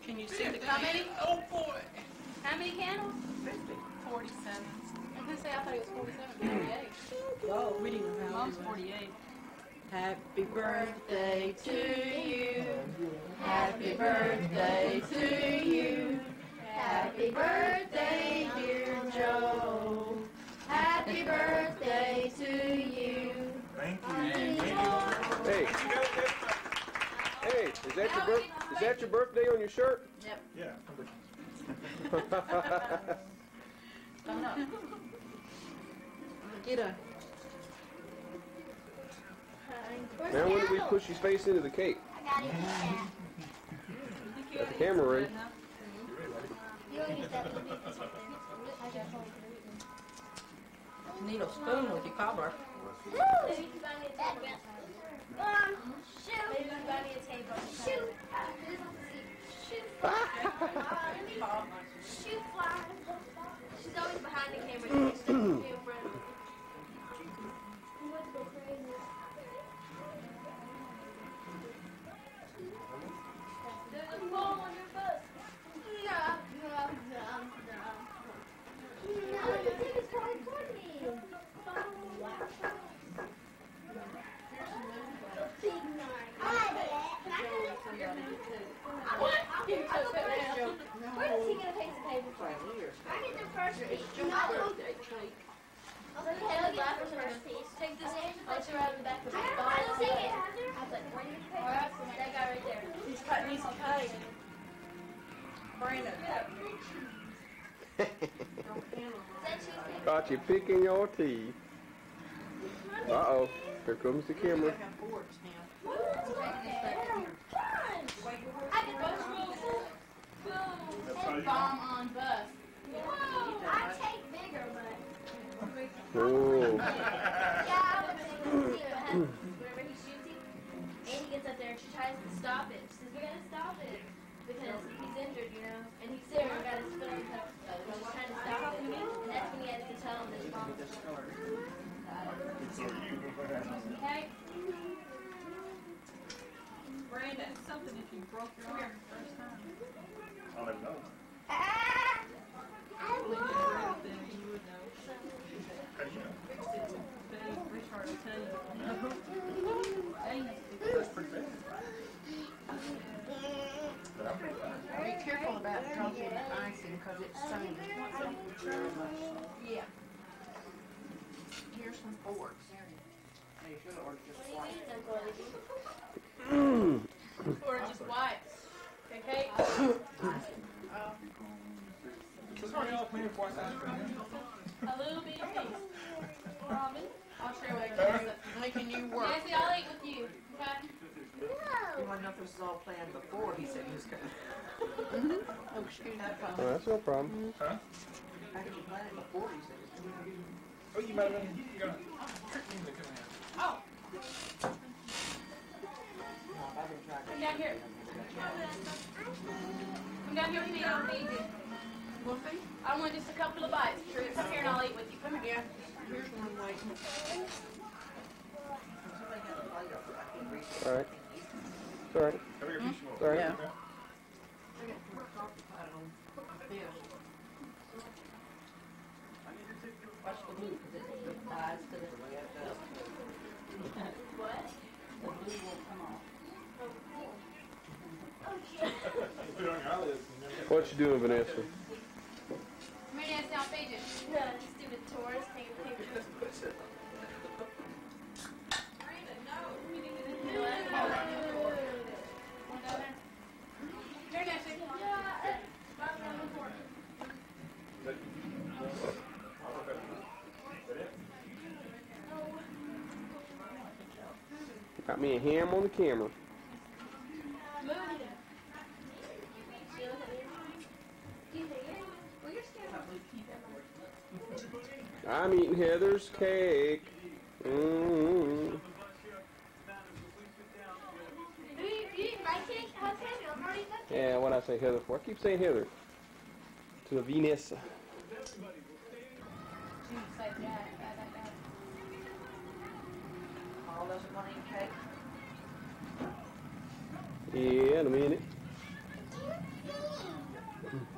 Can you see the How many? Oh boy! How many candles? 47? I was gonna say I thought it was 47, 48. Oh, we didn't know. Mom's 48. Happy birthday to you. Happy birthday to you. Happy birthday, dear Joe. Happy birthday to you. Thank you. Hey. Hey, is that your birthday on your shirt? Yep. Yeah. Come on. Get a. Man, when did we push his face into the cake? I gotta eat that. Got the camera ready. You don't use that. I got home. Need a spoon with your cobbler. Maybe you can buy me a table. Shoot. Maybe you can buy me a table. Shoot. Shoot fly. Shoot fly. She's always behind the camera. She's in front of me. There's a ball on your bus. No. No, the thing is coming toward me. Wow. Big knife. Can I have it? What? I'll go first. Where is he going to take the table from? I get the first piece. Okay, I'll get the first piece. Take this picture out of the back of the ball. I don't see it. I was like, where do you take it? That guy right there. He's cutting. Brandon. Got you picking your teeth. Uh-oh. Here comes the camera. I can bus rules. Boom. Bomb on bus. Whoa, I take bigger, but... Oh. Yeah, I would say see what happens. Whenever he shoots you, and he gets up there and she tries to stop it. She says, we gotta stop it. Because he's injured, you know? And he's there and got his foot on top. He's trying to stop it. And that's when he has to tell him that his mom is Okay? Brandon, something if you broke your arm the first time. I don't know. I love. Then you would know. How do you know? Richard will tell you. That's pretty bad. But I'm pretty bad. Be careful about dropping the icing because it's sunny. Yeah. Here's some forks. Or just wipes. Okay? This one y'all clean for ice cream. A little bit of piece. Robin, I'll share what I can. Making you work. Nancy, I'll eat with you. Okay? No. You want to know if this was all planned before he said he was coming. Oh, excuse me. Oh, that's no problem. Huh? Actually planned it before he said he was coming. Oh, you might have been. You got a trick me into coming in. Oh, I've been trying to. come down here. Come down here with me. I'll feed you. Wolfie? I want just a couple of bites. True. Come here and I'll eat with you. Come here. Here's one waiting. All right. It's all right. Have your fish roll. It's all right. Yeah. I got more coffee pot on this. Watch the blue because it dies to the way it does. What? The blue will come off. Put it on your eyelids. What you doing, Vanessa? Come here, Nancy. I'll feed you. No, just stupid tourists taking pictures. Here, Nancy. Got me a ham on the camera. I'm eating Heather's cake. Mm-hmm. Yeah, what I say Heather for? I keep saying Heather. To Vanessa. Paul doesn't want to eat cake. Yeah, in a minute. Bye.